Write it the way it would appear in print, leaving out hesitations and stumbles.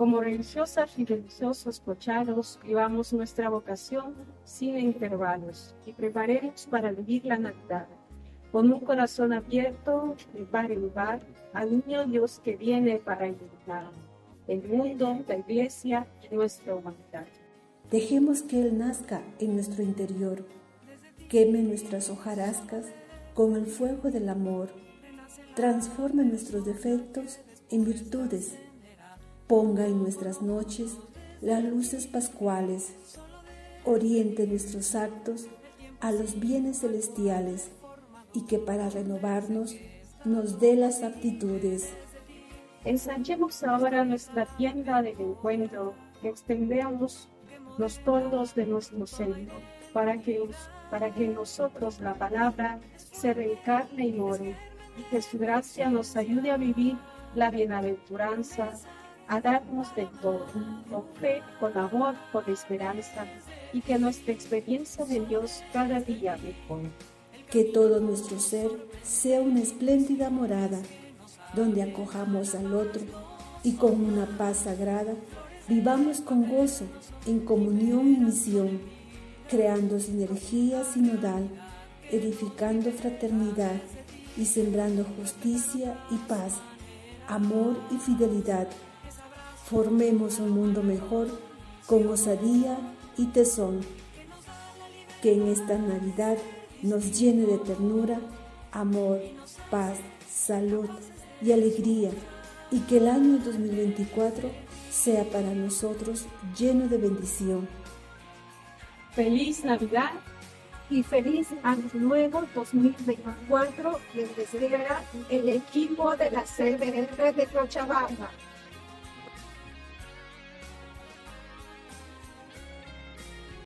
Como religiosas y religiosos cochados, vivamos nuestra vocación sin intervalos y preparemos para vivir la Navidad. Con un corazón abierto, de par en par, al niño Dios que viene para iluminar el mundo, la iglesia y nuestra humanidad. Dejemos que Él nazca en nuestro interior, queme nuestras hojarascas con el fuego del amor, transforme nuestros defectos en virtudes, ponga en nuestras noches las luces pascuales, oriente nuestros actos a los bienes celestiales y que para renovarnos nos dé las aptitudes. Ensanchemos ahora nuestra tienda del encuentro, que extendamos los toldos de nuestro seno, para que en nosotros la palabra se reencarne y more, y que su gracia nos ayude a vivir la bienaventuranza, a darnos de todo, con fe, con amor, con esperanza, y que nuestra experiencia de Dios cada día mejore. Que todo nuestro ser sea una espléndida morada, donde acojamos al otro y con una paz sagrada vivamos con gozo, en comunión y misión, creando sinergia sinodal, edificando fraternidad y sembrando justicia y paz, amor y fidelidad. Formemos un mundo mejor con osadía y tesón. Que en esta Navidad nos llene de ternura, amor, paz, salud y alegría, y que el año 2024 sea para nosotros lleno de bendición. Feliz Navidad y feliz Año Nuevo 2024, les desea el equipo de la CBR de Cochabamba.